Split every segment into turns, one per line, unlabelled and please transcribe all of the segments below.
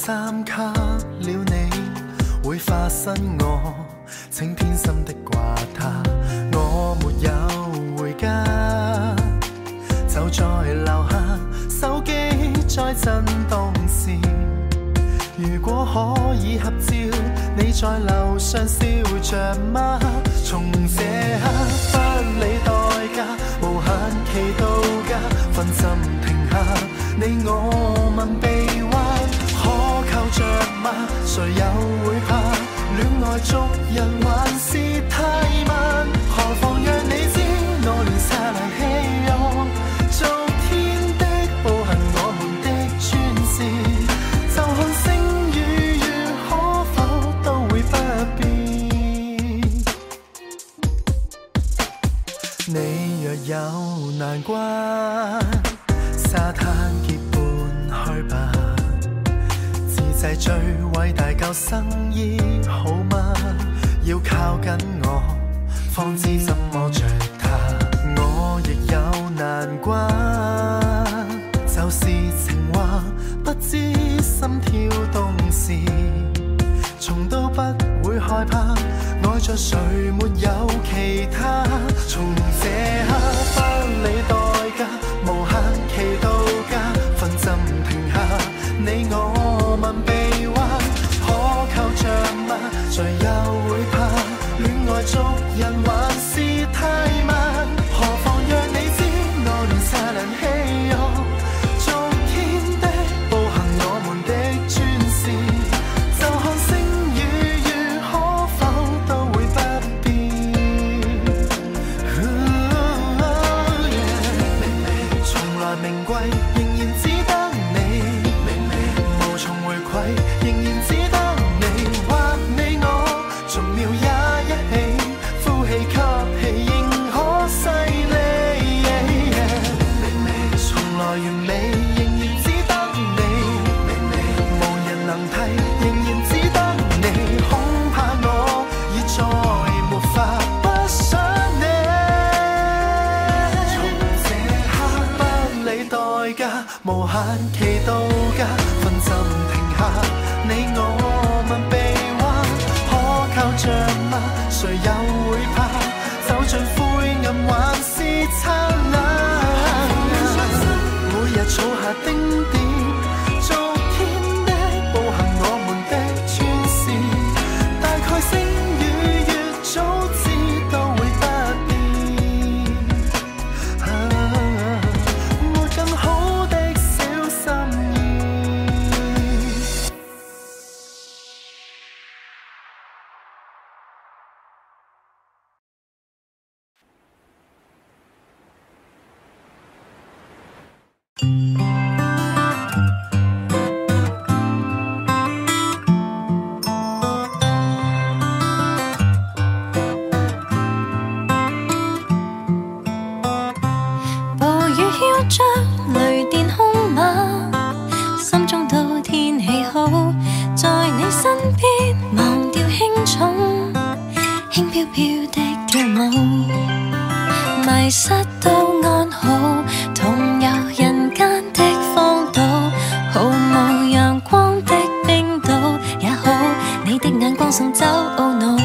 三給了你，會化身我，請偏心的掛他。我沒有回家，就在樓下，手機在震動時。如果可以合照，你在樓上笑着嗎？從這刻不理代價，無限期到家，分針停下，你我問臂彎，可靠着嗎？誰又會怕？戀愛捉人還是太慢，何妨讓你知我連剎那氣容，昨天的步行我們的專事，就看星與月可否都會不變。你若有難關，沙灘結伴去吧，自製最偉大救生衣好嗎？要靠緊我，方知怎麼着它。我亦有難關，就是情話，不知心跳動時，從都不會害怕，愛着誰沒有其他。從這刻不理代價，無限期到家，分針停下，你我問臂彎，可靠着嗎？誰又會怕？戀愛捉人還是太慢，何妨讓你知我連剎那氣容，昨天的步行我們的專事，就看星與月可否都會不變。從來名貴仍然只得你，無從回饋仍然只得你，或你我逐秒也一起，呼氣吸氣仍可犀利。從來完美仍然只得你，無人能替仍然只得你，恐怕我已再沒法不想你。從這刻不理代價，無限期到家，分針停下，你我問臂彎，可靠着嗎？誰又會怕？走進灰暗還是燦爛，每日儲下丁點，昨天的步行我們的專事，大概星與月早知都會不變。沒更好的小心意。
暴雨飄着雷電兇猛，心中都天氣好，在你身邊忘掉輕重，輕飄飄的跳舞，迷失都安好，同遊人間的荒島，毫無陽光的冰島也好，你的眼光送走懊惱。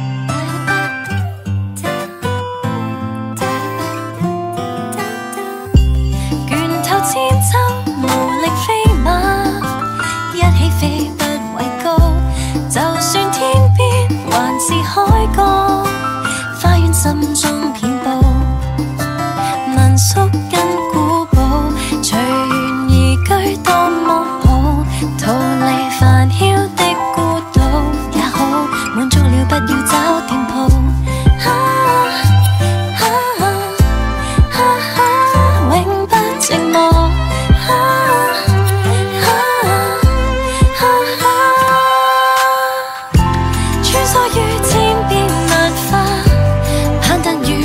拳頭千秋無力飛馬，一起飛不畏高，就算天邊還是海角，花園心中遍佈，民宿跟古堡，隨緣而居多麼好，逃離煩囂的孤島也好，滿足了不要找店鋪。永不寂寞。穿梭於千變萬化，攀登於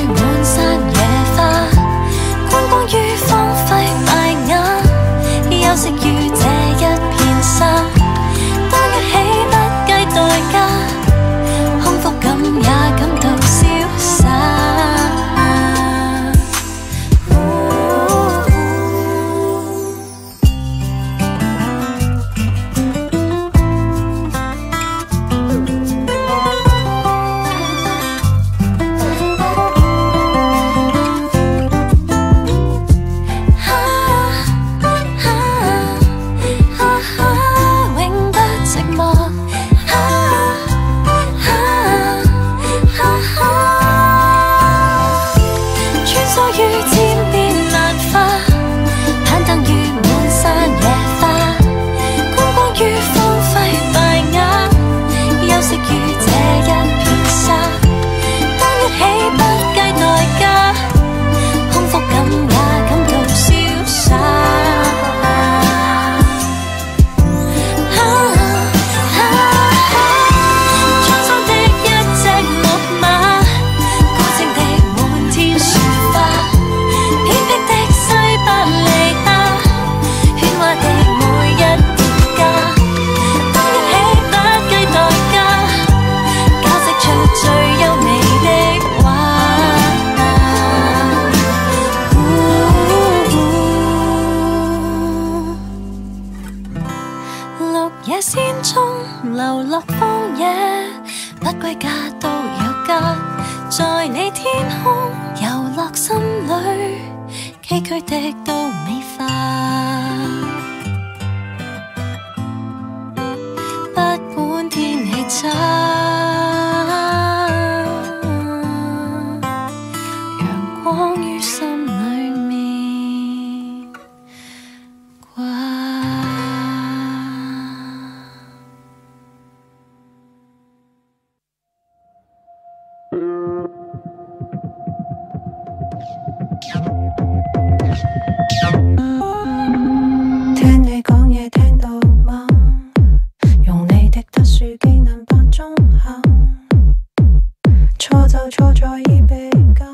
的都美化。不管天氣差，陽光於心裏面掛。
聽你講嘢聽到懵，用你的特殊技能扮中肯，錯就錯在已被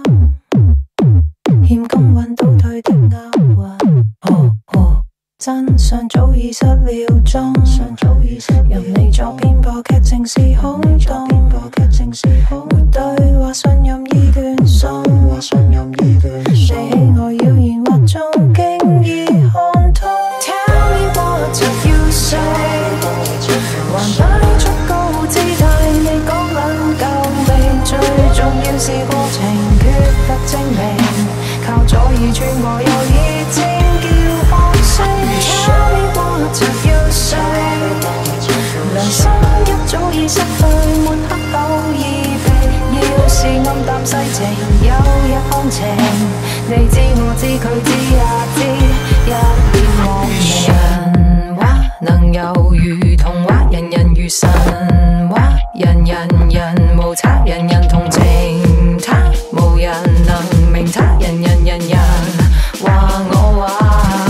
禁，欠公允倒退的押韻。真相早已失了蹤，任你作編播劇情是空洞，沒對話信任已斷送，你喜愛謠言惑眾經已看通。Tell me what you say， 還擺出高姿態，你講撚夠未？最重要是過程缺乏證明，靠左耳穿過右耳尖叫放聲。Tell me what you say， 良心一早已失去，抹黑口已被，要是暗淡世情，有日看情，你知我知佢知也知，一點莫名。人話能有如童話，人人如神話，人無差，人人同情他，無人能明他，人話我話。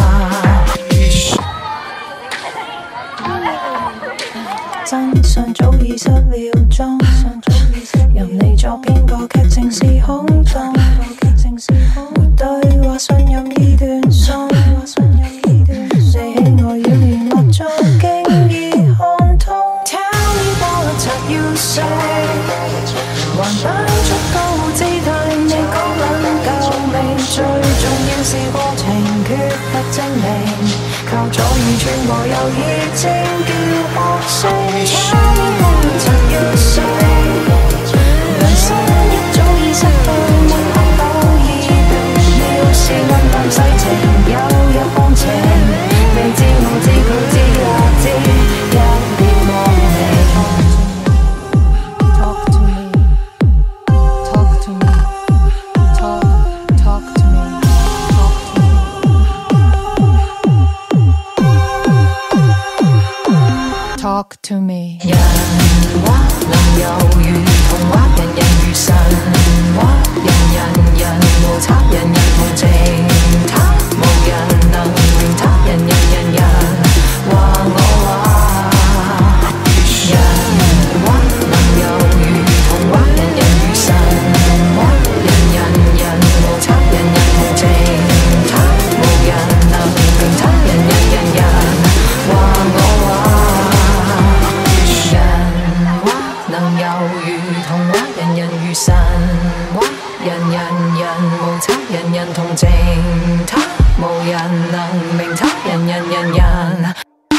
真相早已失了蹤，任你作編播劇情是空洞，沒對話信任已斷送，你喜愛謠言惑眾經已看通。Tell me what you say， 還擺出高姿態，你講撚夠未？最重要是過程缺乏證明，靠左耳穿過右耳尖叫學聲。Tell me what you say， 良心一早已失去，抹黑口已被，要是暗淡世情，有日放晴，你知我知佢知也知，一別莫名。Talk to me， talk to me， talk to me， talk to me。人話能有如童話，人人如神話，人無差，人人同情他，無人能明他，人話我話。人話能有如童話，人人如神話，人無差，人人同情他，無人能明他，人話我話。能有如童話，人人如神話，人無差，人人同情他，無人能明他，人。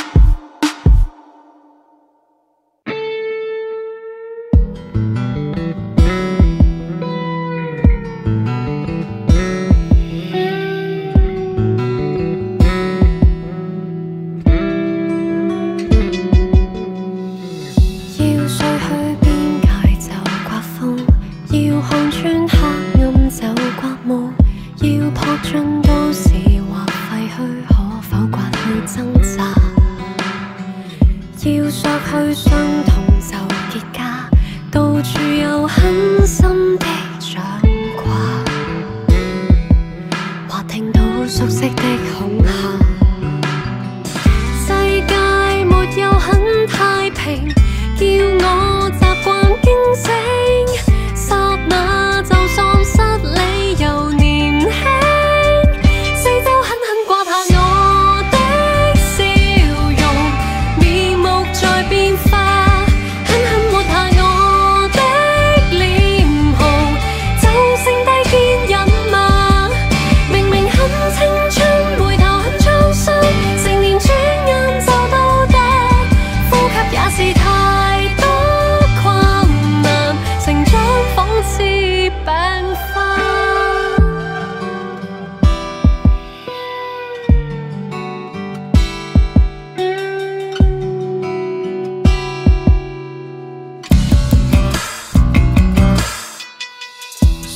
要看穿黑暗就刮目，要撲進都市或廢墟，可否刮去掙扎？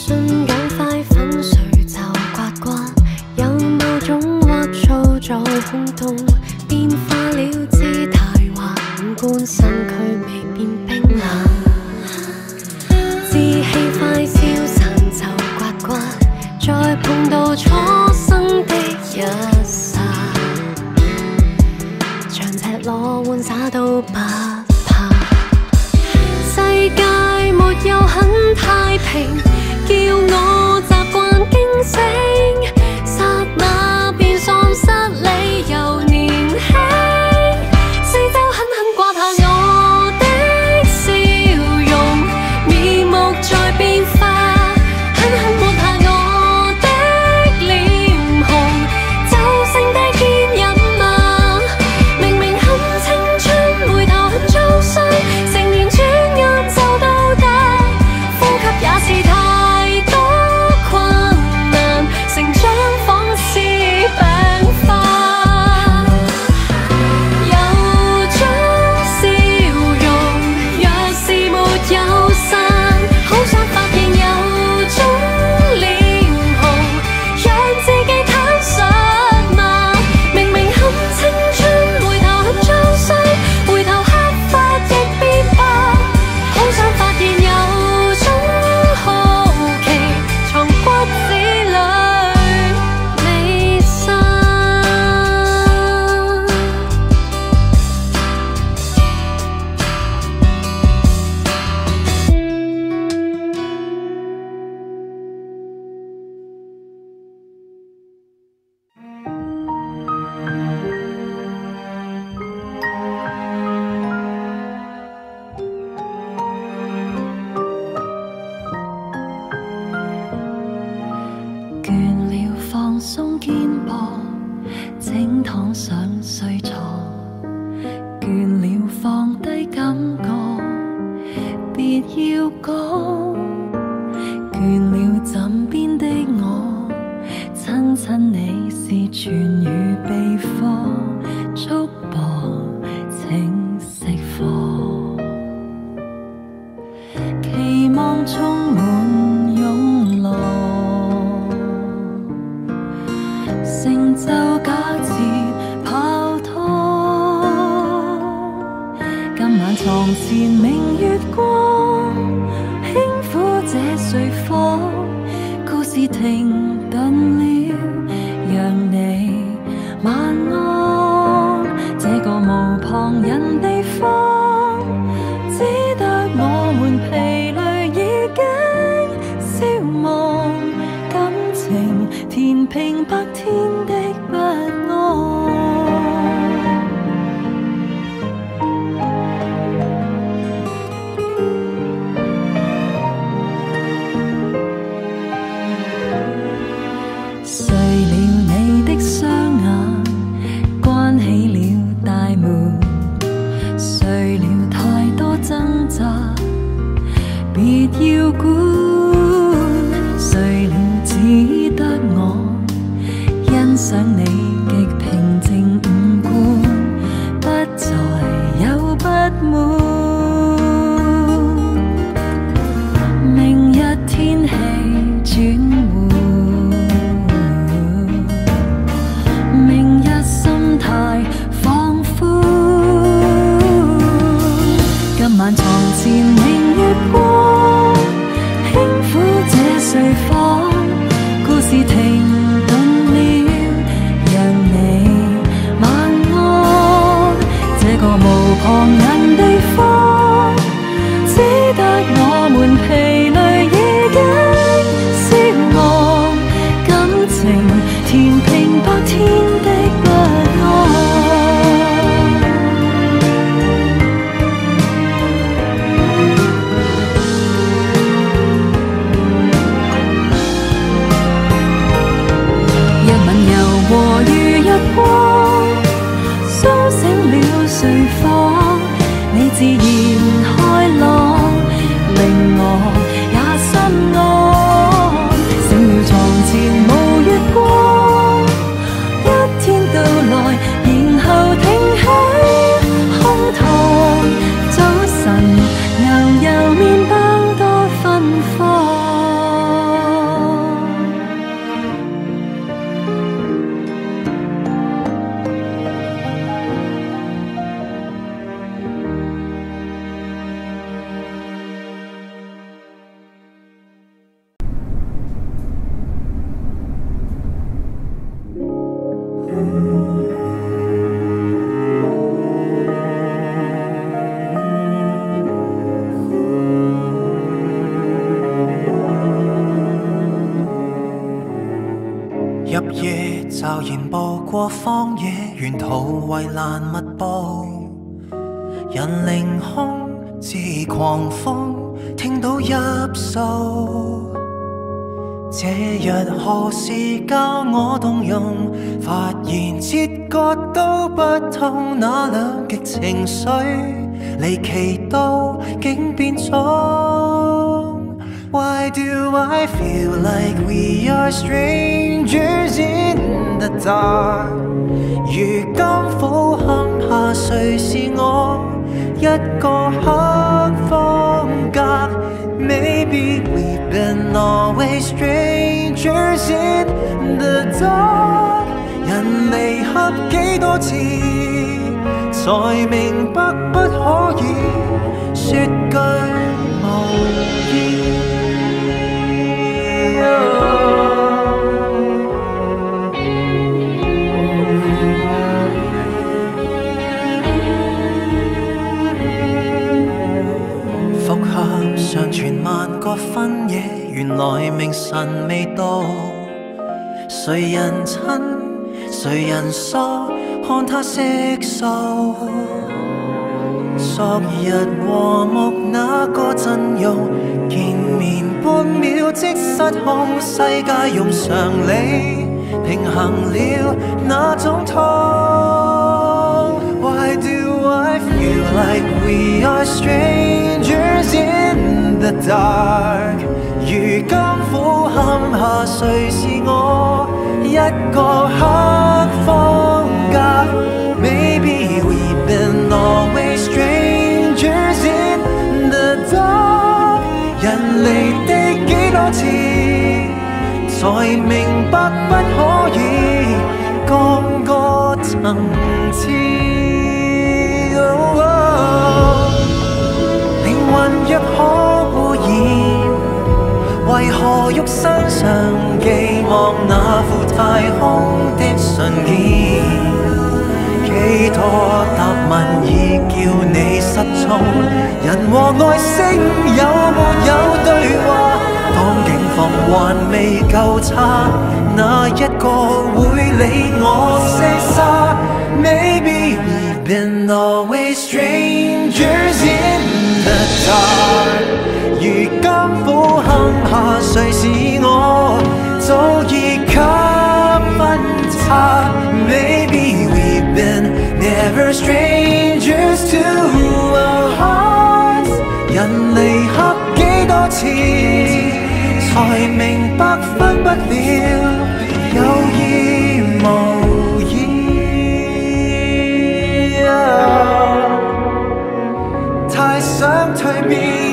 信趕快粉碎就刮慣，有某種聒噪在空洞，變化了姿態或五官，身軀未變冰冷。志氣快消散就刮慣，再碰到初生的一剎，長赤裸玩耍都不怕。世界沒有很太平，叫我習慣驚醒，剎那便喪失理由年輕。四周狠狠刮下我的笑容，面目在變化，狠狠抹下我的臉紅，就剩低堅忍嗎？明明很青春，回頭很遭傷，承認轉眼就到達，呼吸也是太多困難，成長仿似病發，有種笑容若是沒有散，好想發現有種臉紅，讓自己坦率嗎？明明很青春，回頭很遭傷，回頭黑髮亦變白，好想發現有種好奇藏骨子裏未散。
倦了放鬆肩膊，請躺上睡床。倦了放低感覺，別要講。倦了枕邊的我，親親你是痊癒秘方，束縛請釋放。期望充滿湧浪，成就假設泡湯。今晚床前明月光，輕撫這睡房，故事停頓了，讓你晚安。這個無旁人地方，只得我們疲累已經消亡，感情填平白天的不安。睡了你的雙眼，關起了大門，睡了太多掙扎，別要管。睡了只得我欣賞你極平靜五官，不再有不滿。明日天氣轉換，明日心態放寬。今晚床前明月光，輕撫這睡房，故事停頓了，讓你晚安。這個無旁人地方，只得我們疲累已經消亡，感情填平白天的不安。
入夜驟然步過荒野，沿途圍欄密布，人凌空自狂風聽到泣訴。這日何時教我動容？發現切割都不通，那兩極情緒離奇到竟變種。Why do I feel like we are strangers in the dark？ 如今俯瞰下，誰是我？一個黑方格。Maybe we've been always strangers in the dark。 人離合幾多次，才明白不可以說句無意。復合上傳萬個分野，原來明晨未到。誰人親，誰人疏，看他色素。昨日和睦那個陣容，見面半秒即失控，世界用常理平衡了那種痛。Why do I feel like we are strangers in the dark？ 如今俯瞰下，誰是我？一個黑方格。Maybe we've been always strangers in the dark。 人離地幾多次，才明白不可以降個層次。靈魂若可污染，為何肉身上寄望那副太空的信件？幾多答問已叫你失蹤，人和外星有沒有對話？當境況還未夠差，哪一個會理我廝殺？ Maybe we've been always strangers in the dark。 如今俯瞰下，誰是我？早已給分岔。 Maybe we've been never strangers to our hearts。 人離合幾多次，才明白分不了有意無意。太想蛻變。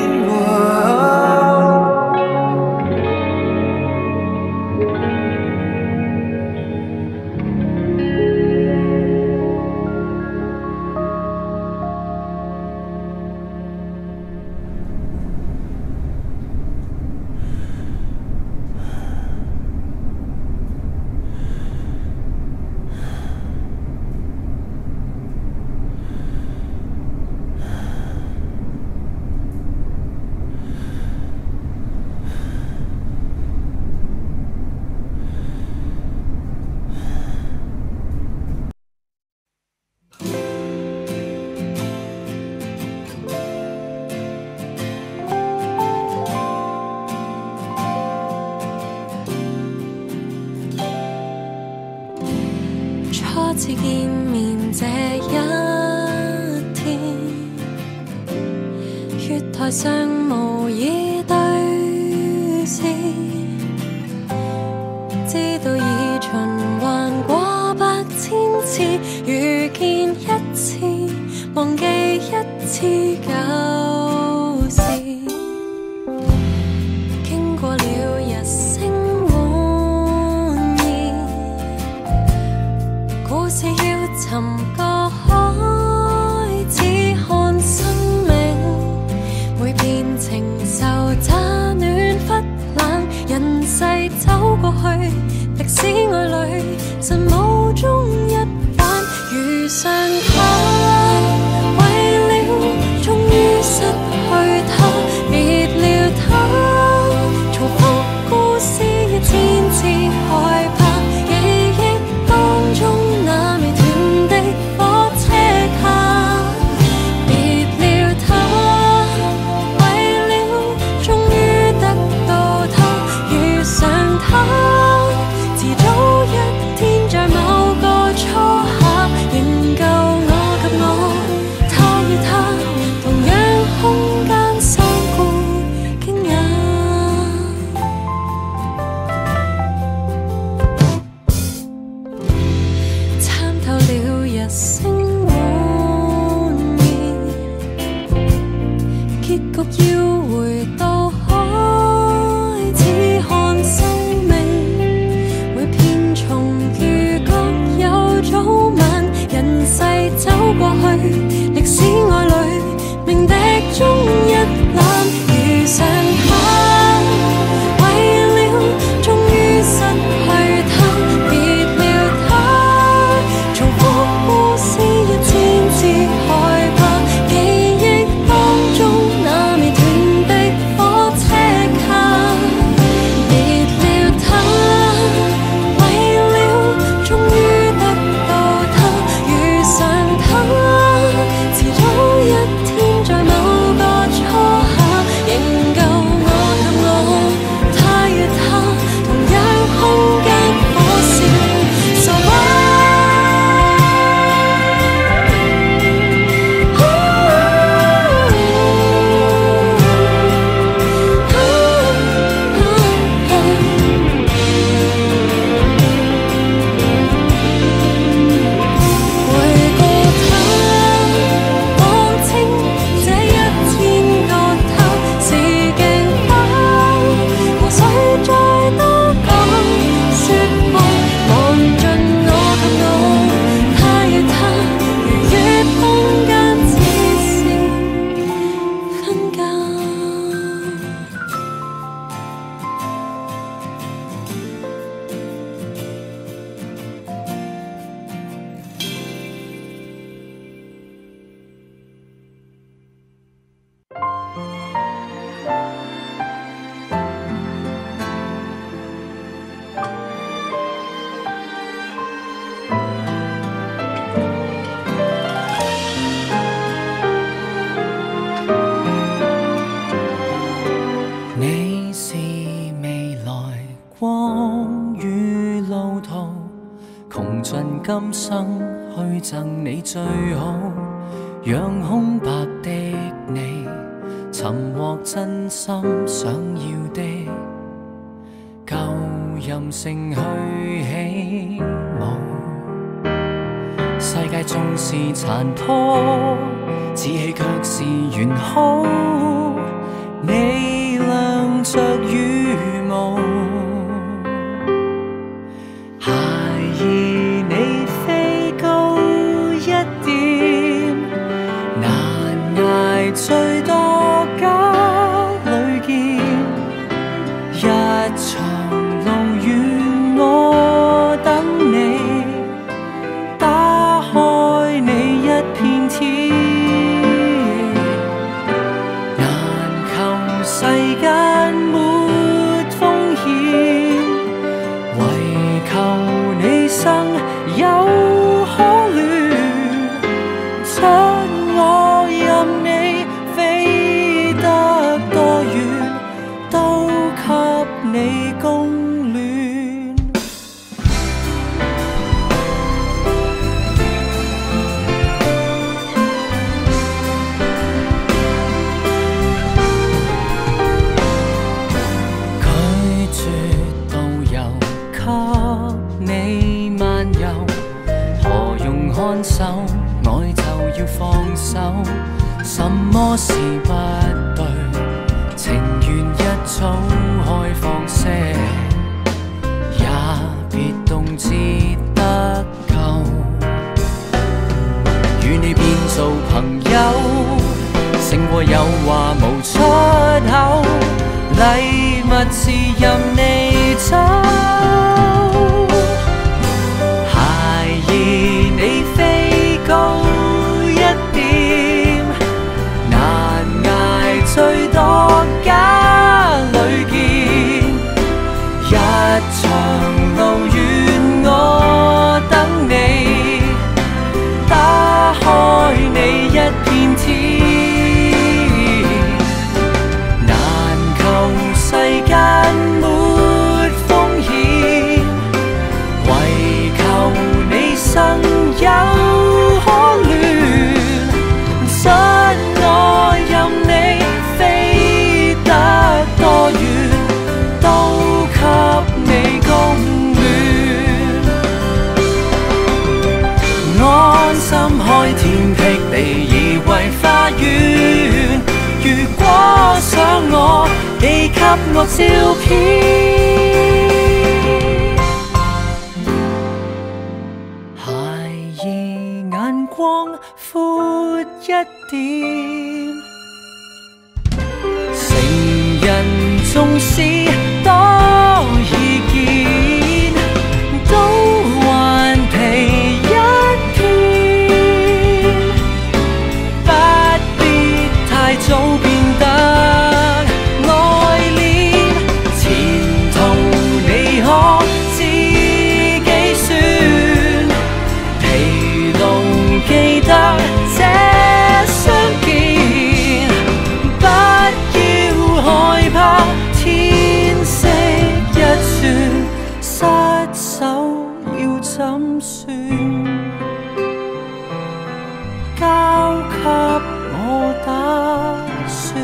初次見面這一天，月台上無意對視，知道已循環過百千次，遇見一次，忘記一次舊事，經過了日升滿意，故事要尋個開始，看生命會變情仇，乍暖忽冷，人世走過去，歷史愛侶，神武中一番，遇上他，為了終於失去他，別了他，重複故事一千次害怕。
盡今生去贈你最好，讓空白的你尋獲真心想要的，舊任性去起舞。世界縱是殘破，志氣卻是完好。你亮着羽毛，孩兒你飛高一點，難捱最多家裏見。一場路遠我等你，打開你一片天。世間沒風險，唯求你生有可戀。親我任你飛得多遠，都給你供暖。看守愛就要放手，什麼事不對，情願一早開放些，也別動輒得夠。與你變做朋友，勝過有話無出口，禮物是任你走。你飛高一點，難捱最多家裏見。一場路遠我等你，打開你一片天。難求世間沒風險，唯求你生有可戀。真愛任你飛得多遠，都給你供暖。安心開天闢地而為花園，如果想我，你給我照片。光闊一點，成人縱使多意見，都還疲一天，不必太早變得愛戀，前途你可自己選。記得這相見，不要害怕天色一轉，失手要怎算？交給我打算。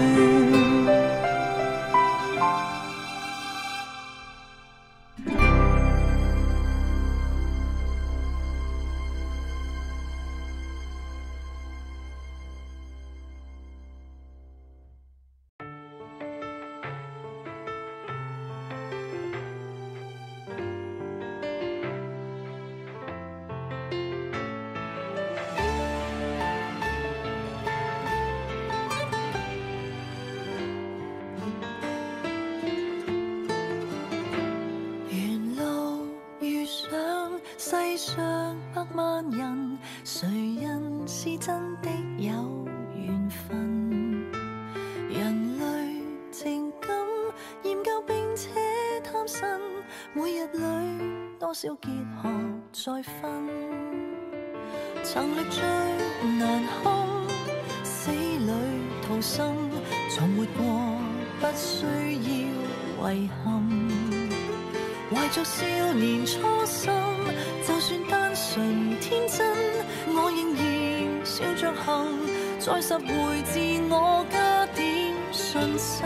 世上百萬人，誰人是真的有緣分？人類情感研究並且貪新，每日裏多少結合再分。曾歷最難堪，死裏逃生，從活過不需要遺憾。 懷着少年初心，就算單純天真，我仍然笑着行，再拾回自我，加點信心。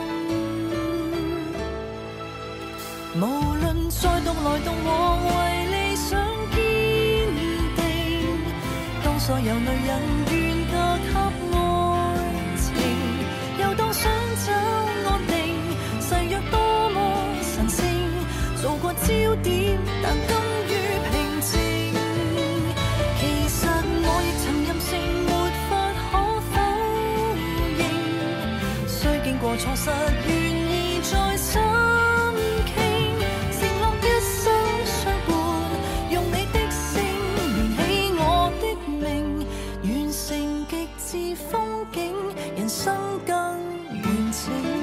無論再獨來獨往，為理想堅定，當所有女人願嫁給愛情，又當想找安定，誓約多麼神聖，做過焦點，但甘於平靜。其實我亦曾任性，沒法可否認，雖經過錯失，願意再深傾，承諾一生相伴，用你的姓連起我的名，完成極致風景，人生更完整。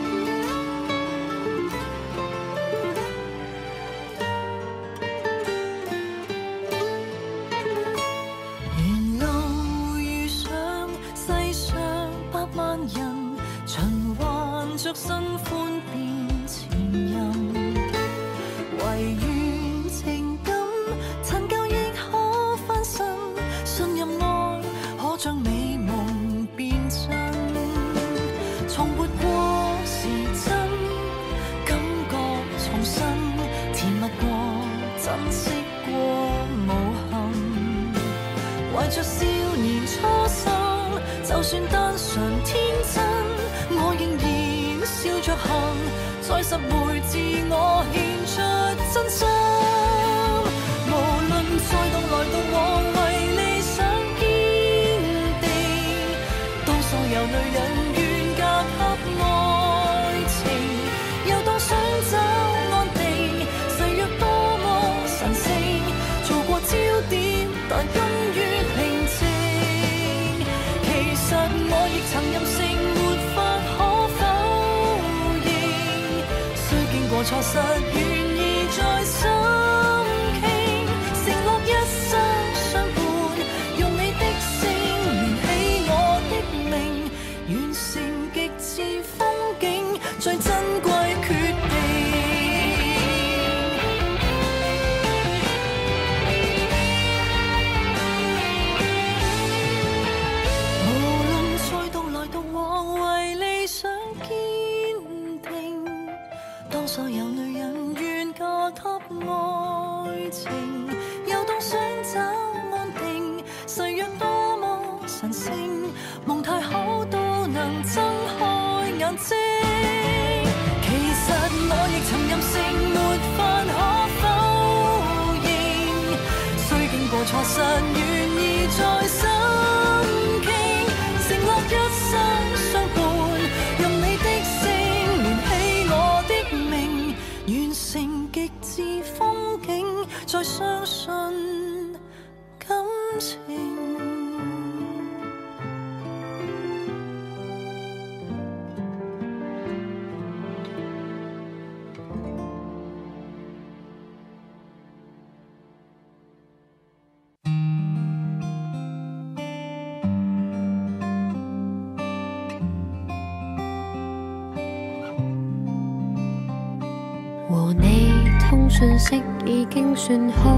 着新歡變前任，唯願情感陳舊亦可翻身，信任愛可將美夢變真，重活過是真，感覺重新甜蜜過，珍惜過無憾，懷着少年初心，就算單純天真，我仍然笑着行，再拾回自我，獻出真心。無論再獨來獨往，為理想堅定，當所有女人願嫁給愛情，又當想找安定，誓約多麼神聖，做過焦點，但甘於平靜。其實我亦曾任性，沒法可否過錯失，願意再深傾，承諾一生相伴，用你的姓連起我的名，完成極致風景，最珍貴決定。無論再獨來獨往，為理想堅定，當所有女人願嫁給愛情，又當想找安定，誓約多麼神聖，夢太好都能睜開眼睛。其實我亦曾任性，沒法可否認，雖經過錯失，願意再深傾，承諾一生相伴，用你的姓連起我的名，完成極致風景，再相信感情。
和你通訊息已經算好，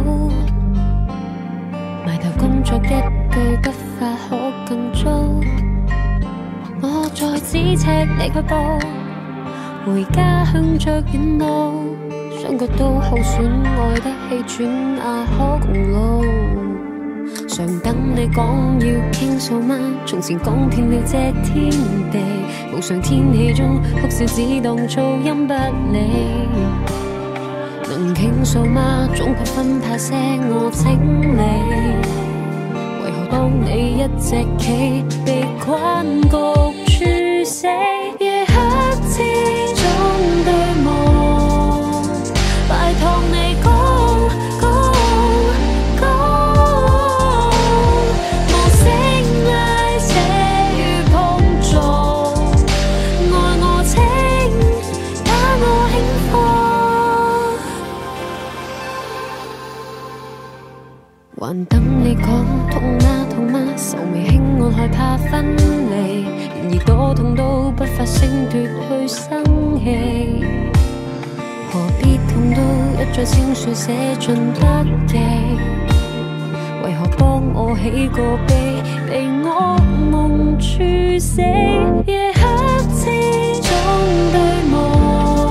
埋頭工作一句不發可更糟。我在咫尺離開步，回家向着遠路，想覺到候選愛得氣轉可共路。常等你講要傾訴嗎？從前講遍了這天地，無常天氣中哭笑只當噪音不理。能傾訴嗎？總怕分派些我整理。為何當你一直企，被困局處死？夜黑之中對望，拜託你講講講，無聲拉扯與碰撞，愛我請打我輕放，還等你講痛嗎痛嗎？愁眉輕按害怕分離，然而多痛都不發聲奪去生氣，何必痛到一再清書寫進筆記，為何幫我起個碑，被惡夢處死，夜黑之中對望。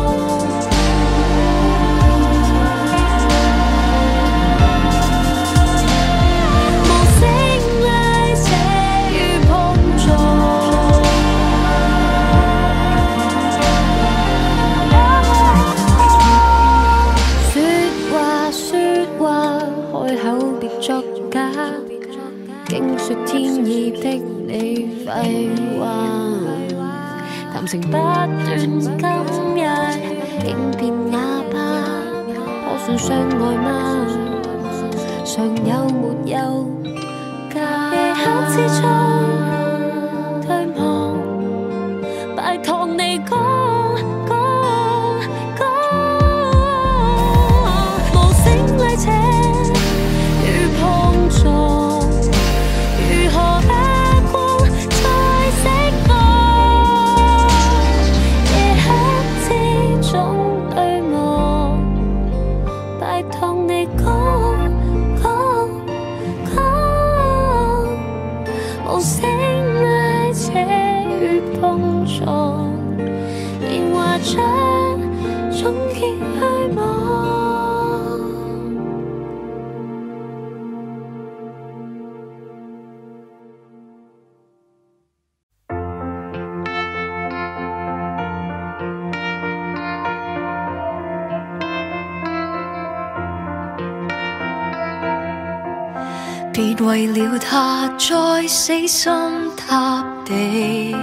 竟說天意逼你廢話，談情不斷，今日竟變啞巴，可算相愛嗎？尚有沒有假？夜黑之中對望，拜託你講講講，無聲拉扯與碰撞。
別為了他再死心塌地，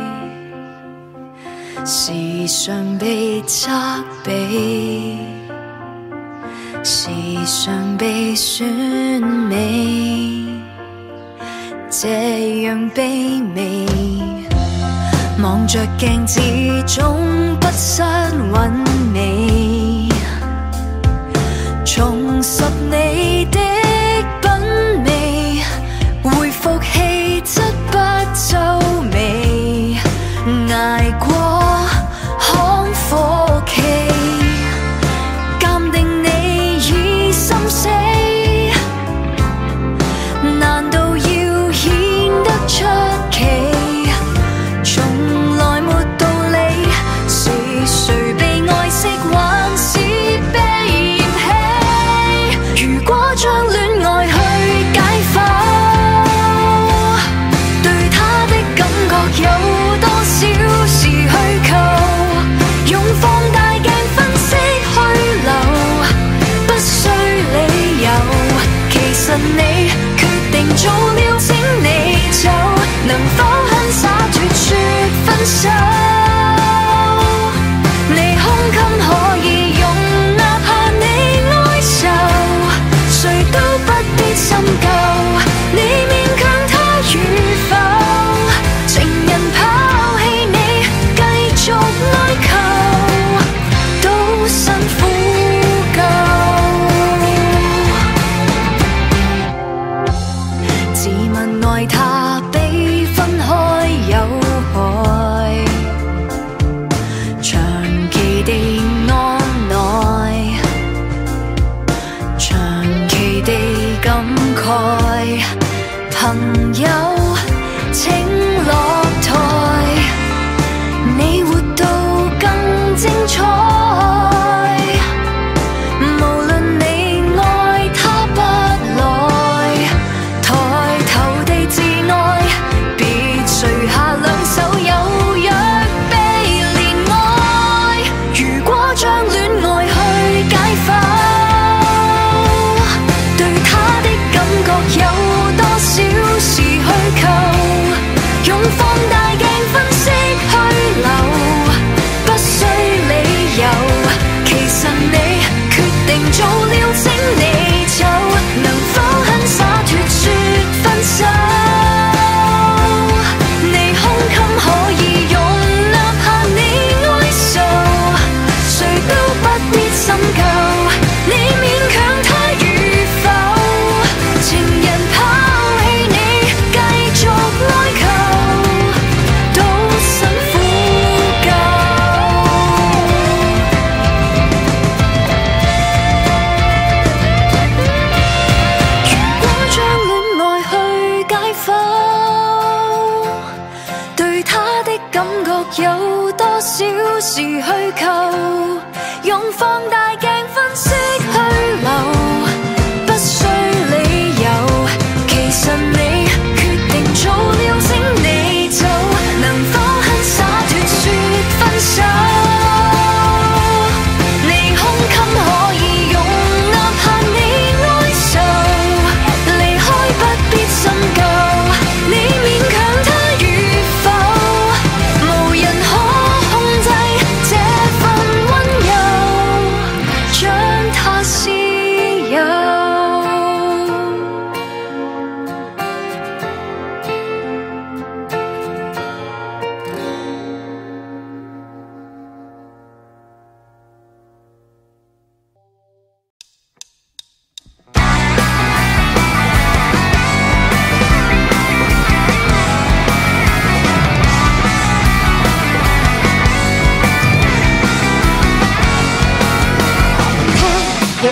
時常被責備，時常被選美，這樣卑微。望着鏡子總不失韻味，重拾你的回復氣質不皺眉，捱過看火期，鑑定你已心死，難道要顯得出奇？從來沒道理，是誰被愛惜？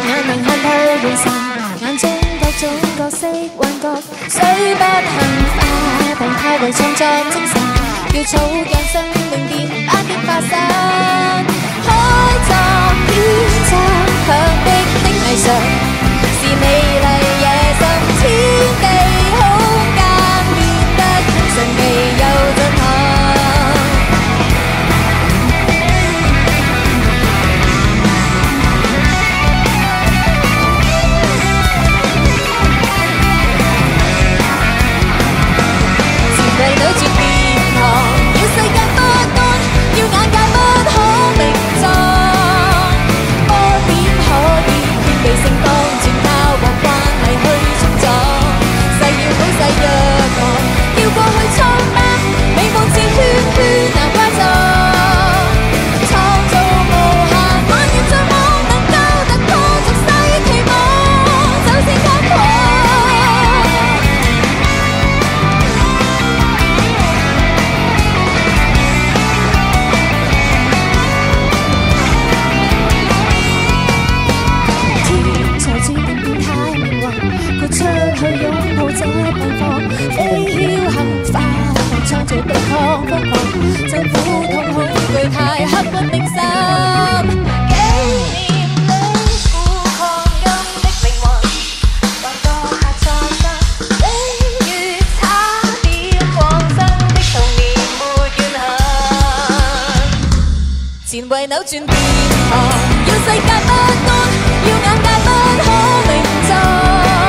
眼能看透現實，眼中各種角色幻覺，雖不幸化病態為創作精神，要草間生命電般的化身，開作編輯強迫的藝術，是美麗野心天地空間變得神奇又震撼。為扭轉殿堂，要世界不安，要眼界不可名狀。波點可以遍地盛放，全靠和慣例去衝撞。誓要好誓若我，要過去蒼嗎？美夢似圈圈難掛撞，創造無限，萬人像我能夠突破俗世期望，就是突破。出去擁抱這奔放，飛梟行化，創造對抗瘋狂，疾苦痛恐懼太刻骨銘心，紀念你富抗金的靈魂，還覺下創傷，飛越差點往生的童年沒怨恨，前為扭轉殿堂，要世界不安，要眼界不可名狀。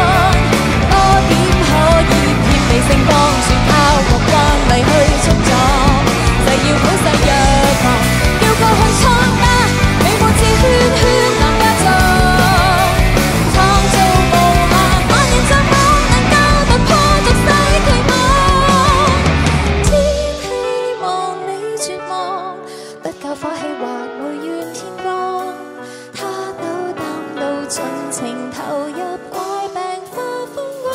未盛放，全靠和慣例去衝撞，誓要好誓若狂，要過去蒼嗎？美夢似圈圈難掛撞，創造無限，萬人像我能夠突破俗世期望。天希望你絕望，不教火氣還會怨天光，他斗膽到盡情投入怪病化風光。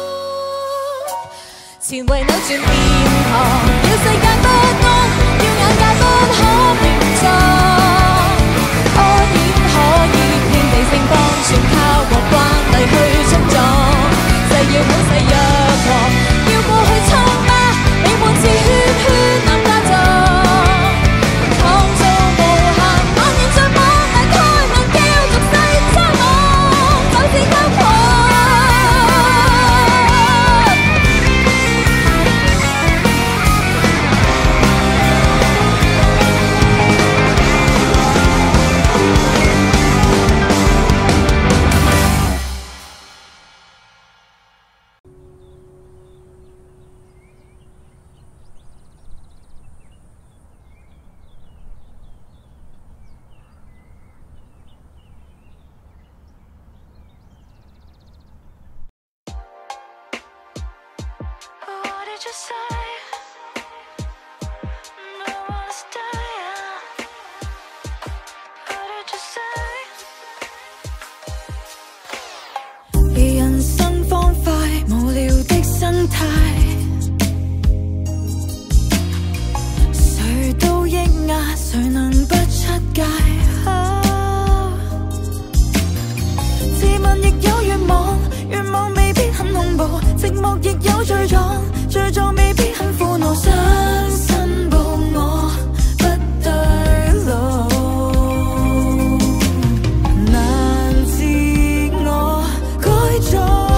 前為扭轉殿堂，要世界不安，要眼界不可名狀。波點可以遍地盛放，全靠和慣例去衝撞。誓要好誓若狂，要過去蒼嗎？美夢似圈圈難掛撞，創造無限，萬人像我大開眼叫俗世蒼茫，就是突破。誰都抑壓，誰能不出界？自問亦有願望，願望未必很恐怖，寂寞亦有罪狀，罪狀未必很苦惱。想申報我不對路，難自我改造。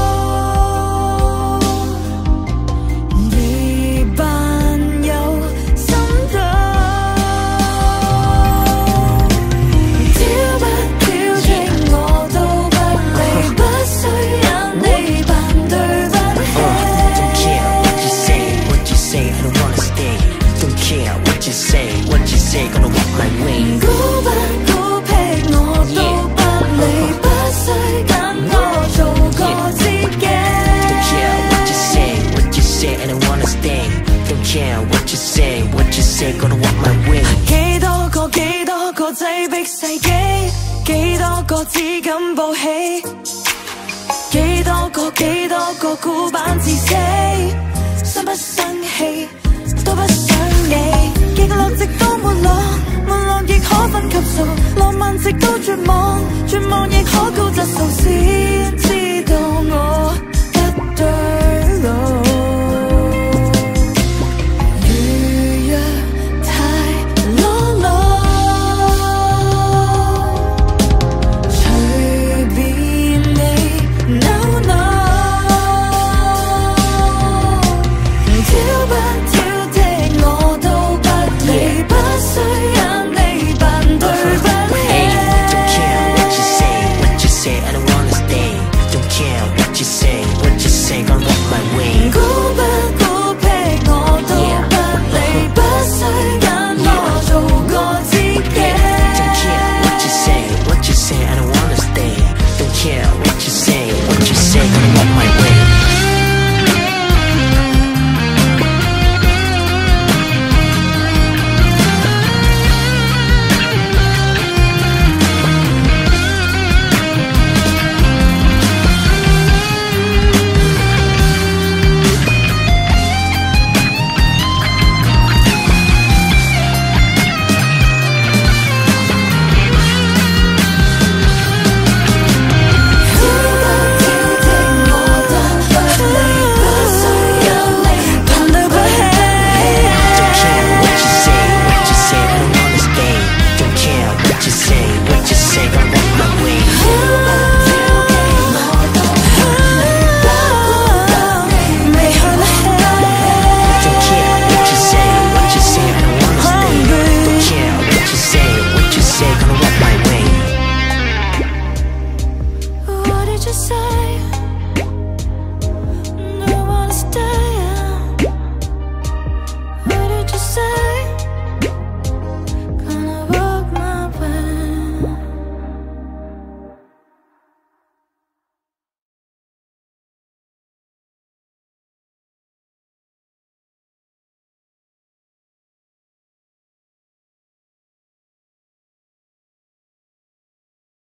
擠迫世紀，幾多個只敢報喜，幾多個孤板自死，生不生氣都不想你，極樂直到沒落，沒落亦可分級數，浪漫直到絕望，絕望亦可
高質素思